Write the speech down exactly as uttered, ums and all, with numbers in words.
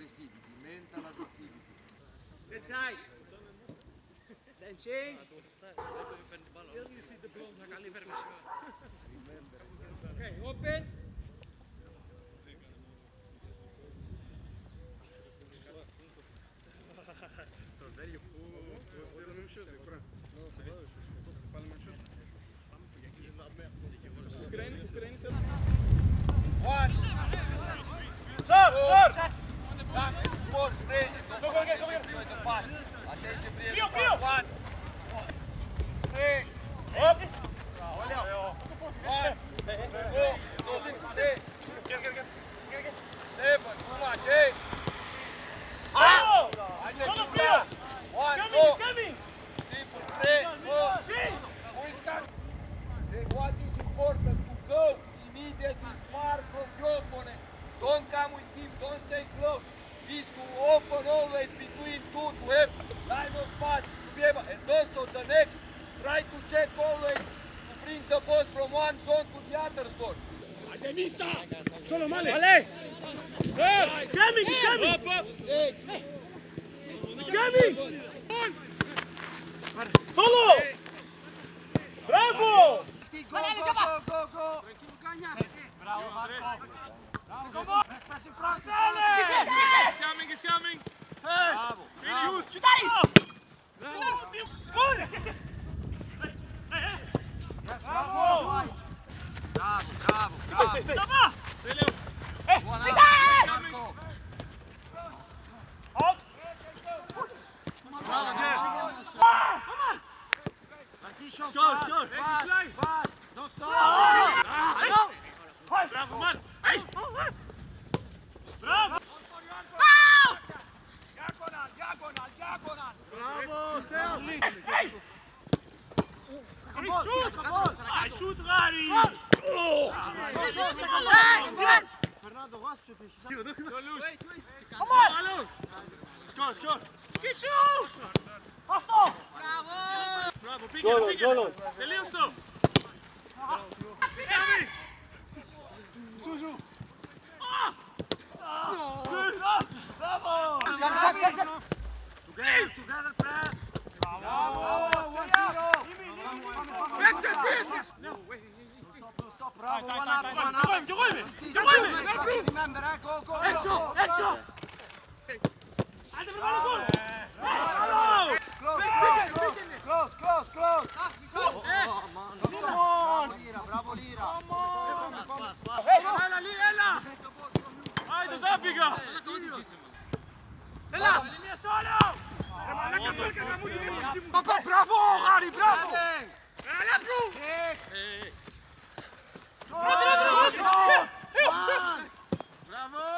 aggressivity, mental aggressivity. Good guys. Then change. Still you see the ball. Okay, open. Velho, você não me chama, pronto. Não, c'est vrai, c'est pas la même chose. Ukraine, Ukraine, c'est One. Stop, stop. Back, four, three. Go, go, go, go. The pass. Attention, three. One. Three. Up. Olha. One. Two, three. Get, get, get. Get, get. Seven. Too much, eight. Ah! One, Coming, go. coming. Simple, three, four. Who is coming? What is important to go immediately far from your opponent. Don't come with him, don't stay close. Is to open always between two to have line of passing to be able, and also the next, try to check always to bring the ball from one zone to the other zone. Solo male. Vale. He's coming, he's coming. Up, up. He's coming. Solo. Bravo. Go, go, go, go, go. Bravo, Marco. Bravo. Press in front. He's coming, he's coming. Hey! Bravo. Shoot! Shoot. Score. Bravo. Bravo, bravo, bravo. Stop. One out. Marco. Halt. Bravo, Come on. Transition, Score, fast, score. fast, Fast. fast. Don't stop. Ah, bravo, man. Hey. Bravo. Diagonal, diagonal, diagonal. Bravo, Stef! Hey. Shoot. Ah, shoot, Rari. Fernando, watch it. Wait, wait. Come on. Score, score! Get you. Hustle. Bravo, pick Solo, it, pick solo. it! Deleuzo. Toujours! Bravo. Together, together, press. Bravo. One zero. Exit, exit. Stop, bravo. One up, one up. Remember, eh? Go, go, go. Exo. Close, close, close. Come Bravo, Lira, bravo, Lira. Ella, lì, Ella! Haydi Zabiga! Ella. Papa, bravo, Harry, bravo. Alla più! Six. Bravo!